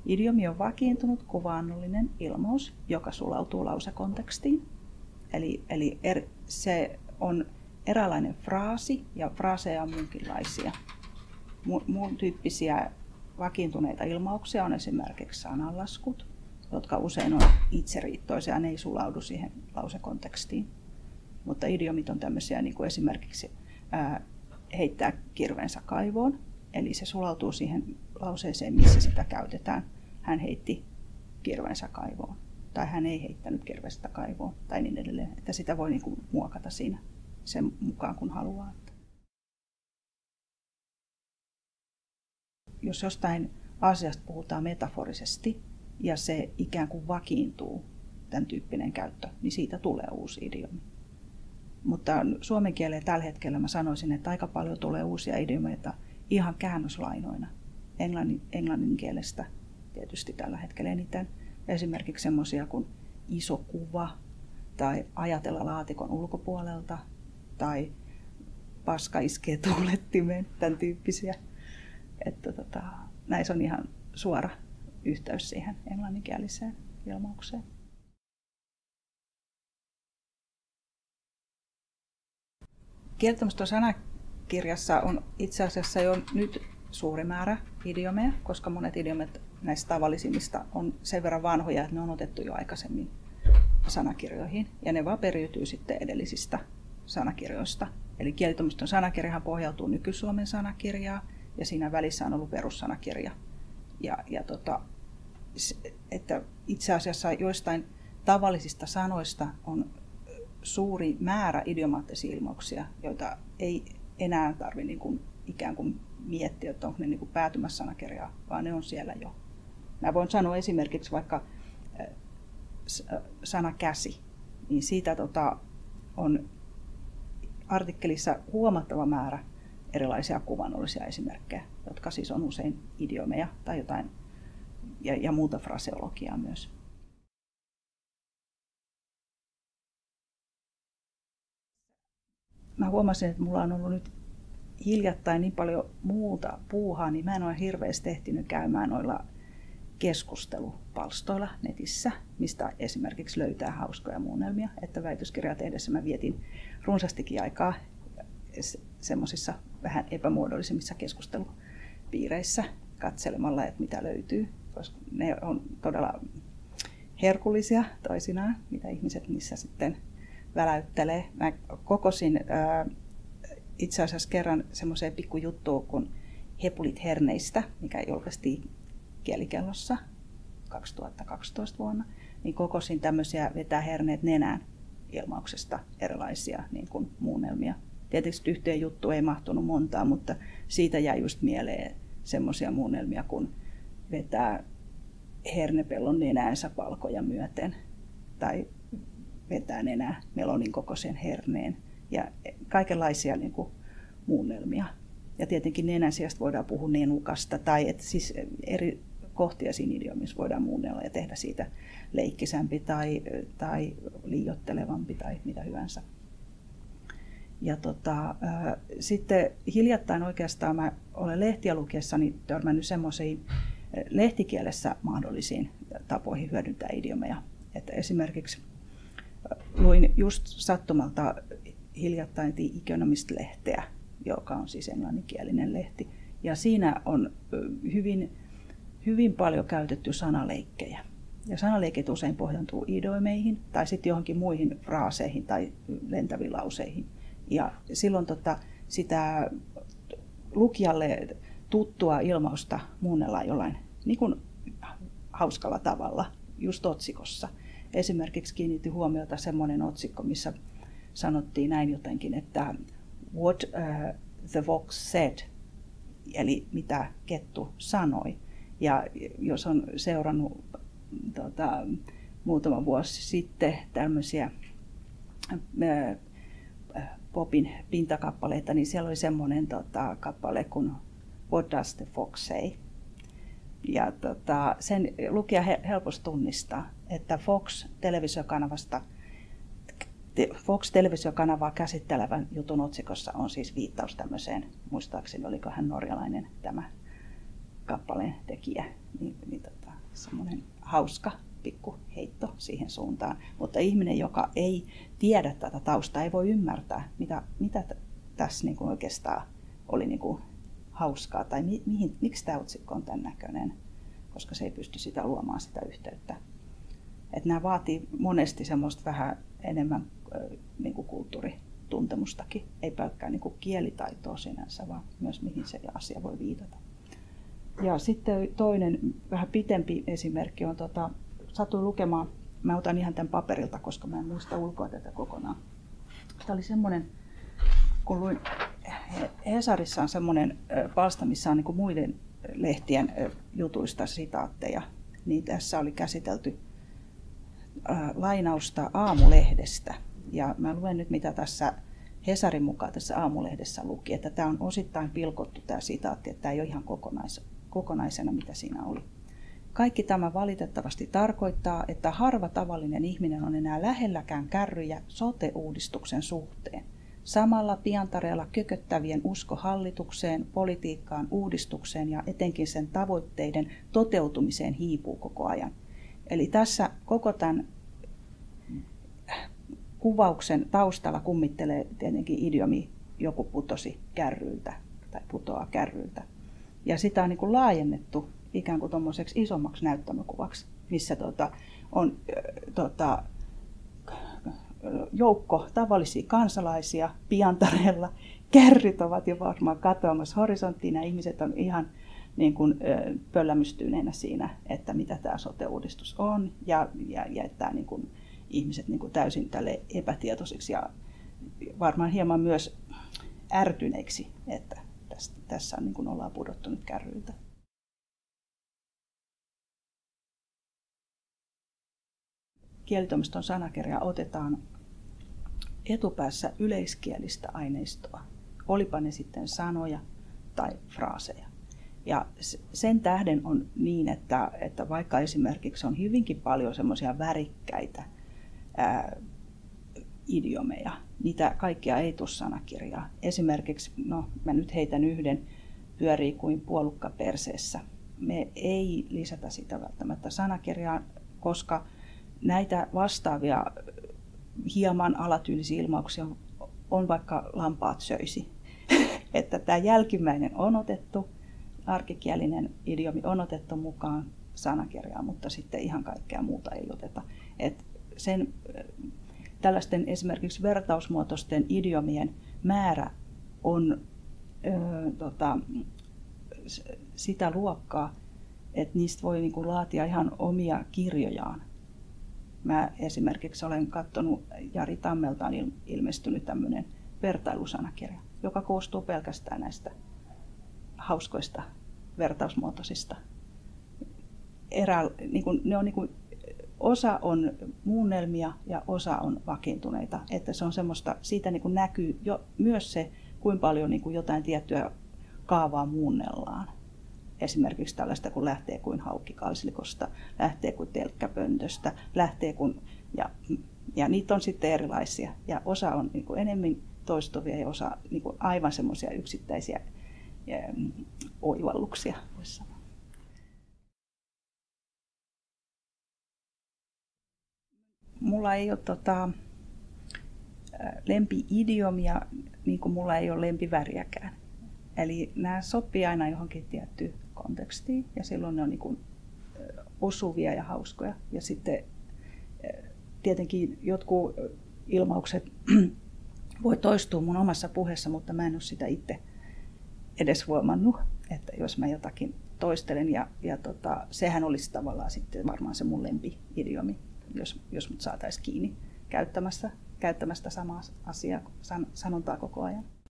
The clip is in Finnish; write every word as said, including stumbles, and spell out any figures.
Idiomi on vakiintunut kuvaannollinen ilmaus, joka sulautuu lausekontekstiin. Eli, eli er, se on eräänlainen fraasi, ja fraaseja on muunkinlaisia. Muun tyyppisiä vakiintuneita ilmauksia on esimerkiksi sananlaskut, jotka usein on itseriittoisia, ne ei sulaudu siihen lausekontekstiin. Mutta idiomit on tämmöisiä niin kuin esimerkiksi ää, heittää kirveensä kaivoon, eli se sulautuu siihen lauseeseen, missä sitä käytetään. Hän heitti kirveensä kaivoon, tai hän ei heittänyt kirvestä kaivoon, tai niin edelleen. Että sitä voi niin kuin muokata siinä sen mukaan, kun haluaa. Jos jostain asiasta puhutaan metaforisesti ja se ikään kuin vakiintuu, tämän tyyppinen käyttö, niin siitä tulee uusi idiomi. Mutta suomen kieleen tällä hetkellä mä sanoisin, että aika paljon tulee uusia idiomeita ihan käännöslainoina. Englannin, englannin kielestä tietysti tällä hetkellä eniten. Esimerkiksi semmoisia kuin iso kuva tai ajatella laatikon ulkopuolelta tai paska iskee tuulettimeen, tämän tyyppisiä. Että tota, näissä on ihan suora yhteys siihen englanninkieliseen ilmaukseen. Kielitoimiston sanakirjassa on itse asiassa jo nyt suuri määrä idiomeja, koska monet idiomit näistä tavallisimmista on sen verran vanhoja, että ne on otettu jo aikaisemmin sanakirjoihin. Ja ne vaan periytyy sitten edellisistä sanakirjoista. Eli kielitoimiston sanakirjahan pohjautuu nyky-Suomen sanakirjaan, ja siinä välissä on ollut perussanakirja. Ja, ja tota, että itse asiassa joistain tavallisista sanoista on suuri määrä idiomaattisia ilmauksia, joita ei enää tarvitse niin kuin ikään kuin miettiä, että onko ne niin kuin päätymässä sanakirjaa, vaan ne on siellä jo. Mä voin sanoa esimerkiksi vaikka sana käsi, niin siitä tota, on artikkelissa huomattava määrä erilaisia kuvannollisia esimerkkejä, jotka siis on usein idiomeja tai jotain ja, ja muuta fraseologiaa myös. Mä huomasin, että mulla on ollut nyt hiljattain niin paljon muuta puuhaa, niin mä en ole hirveästi ehtinyt käymään noilla keskustelupalstoilla netissä, mistä esimerkiksi löytää hauskoja muunnelmia. Että väitöskirjaa tehdessä mä vietin runsastikin aikaa semmoisissa vähän epämuodollisemmissa keskustelupiireissä katselemalla, että mitä löytyy, koska ne on todella herkullisia toisinaan, mitä ihmiset niissä sitten väläyttelee. Mä kokosin ää, itse asiassa kerran semmoiseen pikkujuttuun kuin Hepulit herneistä, mikä julkaistiin Kielikellossa kaksituhattakaksitoista vuonna, niin kokosin tämmöisiä vetää herneet nenään ilmauksesta erilaisia niin kuin muunnelmia. Tietysti yhteen juttuun ei mahtunut montaa, mutta siitä jäi just mieleen semmoisia muunnelmia kuin vetää hernepellon nenäänsä palkoja myöten tai vetää nenää melonin kokoisen herneen ja kaikenlaisia niin kuin muunnelmia. Ja tietenkin nenän sijasta voidaan puhua nenukasta tai että siis eri kohtia siinä idiomissa voidaan muunnella ja tehdä siitä leikkisämpi tai, tai liioittelevampi tai mitä hyvänsä. Ja tota, äh, sitten hiljattain oikeastaan mä olen lehtiä lukiessani törmännyt semmoisiin lehtikielessä mahdollisiin tapoihin hyödyntää idiomeja. Että esimerkiksi luin just sattumalta hiljattain The Economist-lehteä, joka on siis englanninkielinen lehti. Ja siinä on hyvin, hyvin paljon käytetty sanaleikkejä. Ja sanaleikit usein pohjantuu idiomeihin tai sitten johonkin muihin fraaseihin tai lentäviin lauseihin. Ja silloin tota, sitä lukijalle tuttua ilmausta muunnellaan jollain niin kuin hauskalla tavalla, just otsikossa. Esimerkiksi kiinnitti huomiota semmoinen otsikko, missä sanottiin näin jotenkin, että what uh, the fox said, eli mitä kettu sanoi. Ja jos on seurannut tota, muutama vuosi sitten tämmöisiä äh, popin pintakappaleita, niin siellä oli semmoinen tota, kappale kuin What does the fox say? Ja tota, sen lukija helposti tunnistaa, että Fox televisiokanavasta Fox televisiokanavaa käsittelevän jutun otsikossa on siis viittaus tämmöiseen, muistaakseni olikohan norjalainen tämä kappaleen tekijä, niin, niin tota, semmoinen hauska pikku heitto siihen suuntaan. Mutta ihminen, joka ei tiedä tätä taustaa, ei voi ymmärtää, mitä, mitä tässä niin kuin oikeastaan oli niin kuin hauskaa tai mi, mihin, miksi tämä otsikko on tämän näköinen, koska se ei pysty sitä luomaan sitä yhteyttä. Että nämä vaatii monesti semmoista vähän enemmän niin kuin kulttuurituntemustakin, ei pelkkää niin kuin kielitaitoa sinänsä, vaan myös mihin se asia voi viitata. Ja sitten toinen vähän pitempi esimerkki on, tota, satuin lukemaan, mä otan ihan tämän paperilta, koska mä en muista ulkoa tätä kokonaan. Tämä oli semmoinen, kun luin, Hesarissa on semmoinen palsta, missä on niin kuin muiden lehtien jutuista sitaatteja, niin tässä oli käsitelty lainausta Aamulehdestä. Ja mä luen nyt, mitä tässä Hesarin mukaan tässä Aamulehdessä luki, että tämä on osittain pilkottu tämä sitaatti, että tämä ei ole ihan kokonais, kokonaisena, mitä siinä oli. Kaikki tämä valitettavasti tarkoittaa, että harva tavallinen ihminen on enää lähelläkään kärryjä sote-uudistuksen suhteen. Samalla Piantareella kököttävien usko hallitukseen, politiikkaan, uudistukseen ja etenkin sen tavoitteiden toteutumiseen hiipuu koko ajan. Eli tässä koko tämän kuvauksen taustalla kummittelee tietenkin idiomi joku putosi kärryiltä tai putoaa kärryiltä. Ja sitä on niin kuin laajennettu ikään kuin tuommoiseksi isommaksi näyttämökuvaksi, missä tota, on tota, joukko tavallisia kansalaisia Piantareella. Kärryt ovat jo varmaan katoamassa horisonttiin ja ihmiset on ihan niin kuin pöllämystyneenä siinä, että mitä tämä sote-uudistus on ja, ja, ja että niin kuin ihmiset niin kuin täysin tälle epätietoisiksi ja varmaan hieman myös ärtyneiksi, että tässä, tässä niin kuin ollaan pudottu nyt kärryiltä. Kielitoimiston sanakirja otetaan etupäässä yleiskielistä aineistoa, olipa ne sitten sanoja tai fraaseja. Ja sen tähden on niin, että, että vaikka esimerkiksi on hyvinkin paljon semmoisia värikkäitä ää, idiomeja, niitä kaikkia ei tule sanakirjaa. Esimerkiksi, no mä nyt heitän yhden, pyörii kuin puolukka perseessä. Me ei lisätä sitä välttämättä sanakirjaan, koska näitä vastaavia hieman alatyylisiä ilmauksia on vaikka lampaat söisi. Että tämä jälkimmäinen on otettu, arkikielinen idiomi on otettu mukaan sanakirjaan, mutta sitten ihan kaikkea muuta ei oteta. Et sen, tällaisten esimerkiksi vertausmuotoisten idiomien määrä on ö, tota, sitä luokkaa, että niistä voi niinku laatia ihan omia kirjojaan. Mä esimerkiksi olen katsonut Jari Tammeltaan ilmestynyt tämmöinen vertailusanakirja, joka koostuu pelkästään näistä hauskoista vertausmuotoisista. Erä, niin kuin, ne on niin kuin, osa on muunnelmia ja osa on vakiintuneita. Että se on semmoista, siitä niin kuin näkyy jo, myös se, kuinka paljon niin kuin jotain tiettyä kaavaa muunnellaan. Esimerkiksi tällaista, kun lähtee kuin hauki kalslikosta, lähtee kuin telkkäpöntöstä, lähtee kuin, ja, ja niitä on sitten erilaisia. Ja osa on niin kuin enemmän toistuvia ja osa niin kuin aivan semmoisia yksittäisiä ja, oivalluksia, voisi sanoa. Mulla ei ole tota, lempi-idiomia, niin kuin mulla ei ole lempiväriäkään. Eli nämä sopii aina johonkin tiettyyn kontekstiin ja silloin ne on niin kuin osuvia ja hauskoja. Ja sitten tietenkin jotkut ilmaukset voi toistua mun omassa puheessa, mutta mä en ole sitä itse edes huomannut, että jos mä jotakin toistelen. Ja, ja tota, sehän olisi tavallaan sitten varmaan se mun lempi-idiomi, jos, jos mut saataisiin kiinni käyttämästä, käyttämästä samaa asiaa, san, sanontaa koko ajan.